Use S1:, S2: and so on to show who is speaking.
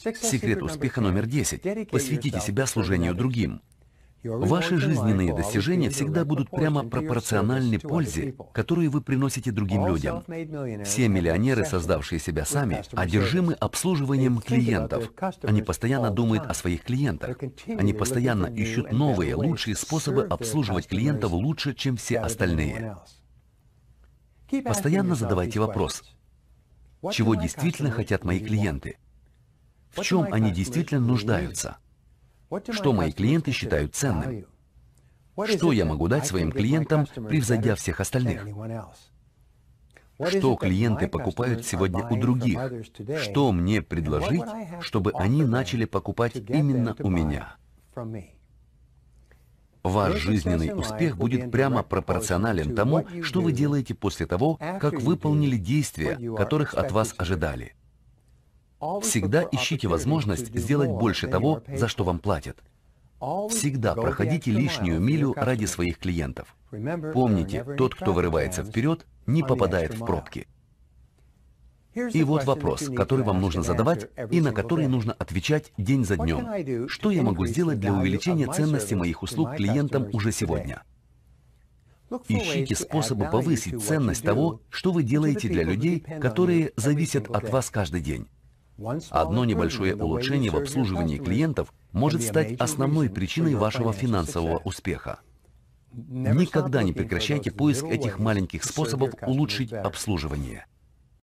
S1: Секрет успеха номер 10. Посвятите себя служению другим. Ваши жизненные достижения всегда будут прямо пропорциональны пользе, которую вы приносите другим людям. Все миллионеры, создавшие себя сами, одержимы обслуживанием клиентов. Они постоянно думают о своих клиентах. Они постоянно ищут новые, лучшие способы обслуживать клиентов лучше, чем все остальные. Постоянно задавайте вопрос: чего действительно хотят мои клиенты? В чем они действительно нуждаются? Что мои клиенты считают ценным? Что я могу дать своим клиентам, превзойдя всех остальных? Что клиенты покупают сегодня у других? Что мне предложить, чтобы они начали покупать именно у меня? Ваш жизненный успех будет прямо пропорционален тому, что вы делаете после того, как выполнили действия, которых от вас ожидали. Всегда ищите возможность сделать больше того, за что вам платят. Всегда проходите лишнюю милю ради своих клиентов. Помните, тот, кто вырывается вперед, не попадает в пробки. И вот вопрос, который вам нужно задавать и на который нужно отвечать день за днем. Что я могу сделать для увеличения ценности моих услуг клиентам уже сегодня? Ищите способы повысить ценность того, что вы делаете для людей, которые зависят от вас каждый день. Одно небольшое улучшение в обслуживании клиентов может стать основной причиной вашего финансового успеха. Никогда не прекращайте поиск этих маленьких способов улучшить обслуживание.